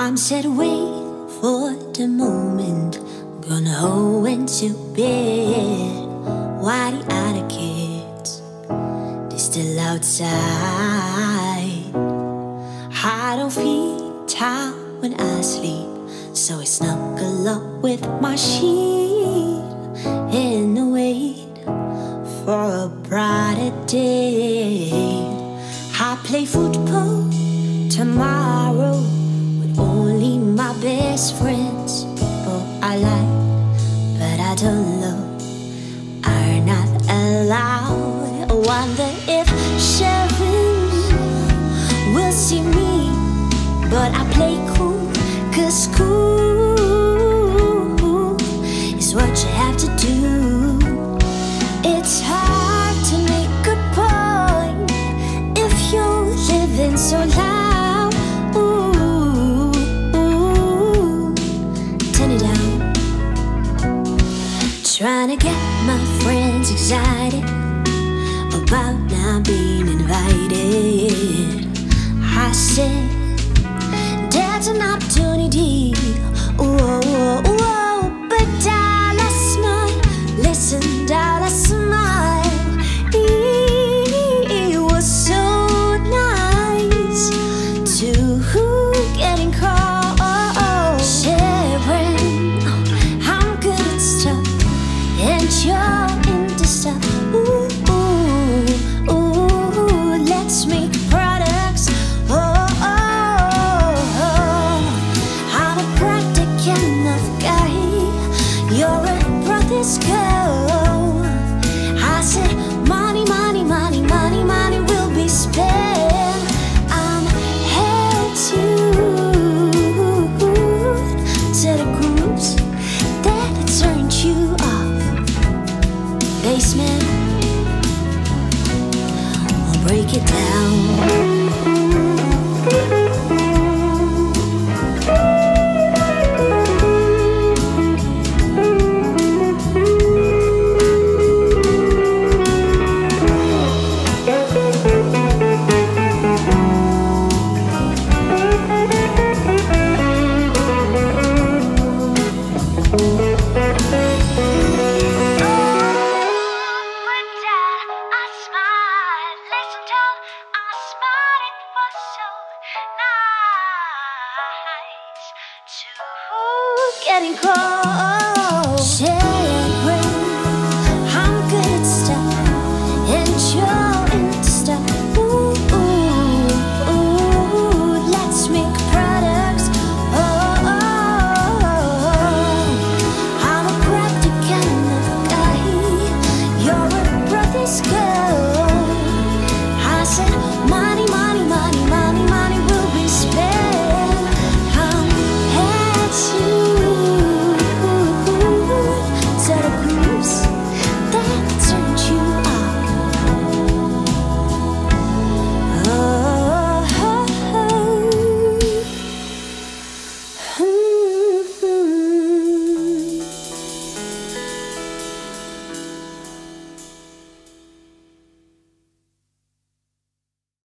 Mom said wait for the moment, gonna hold into bed. Why the other kids, they still outside. I don't feel tired when I sleep, so I snuggle up with my sheet and wait for a brighter day. I play football tomorrow with only my best friends. People I like, but I don't love, are not allowed. I wonder if Sharon will see me, but I play cool, 'cause school is what you have to do. It's hard to make a point if you're living so loud. Ooh, turn it down. Trying to get my friends excited about not being invited. I said there's an opportunity, but darling, I smile. Listen, darling, I smile. It was so nice to getting caught. Sharing, I'm good at stuff, and you're into stuff. Let's make products. I'm a practical enough guy, you're a brother's girl. I said money, money, money, money, money will be spent. I'm held to the grooves that turned you off. Basement, we'll break it down. Getting close.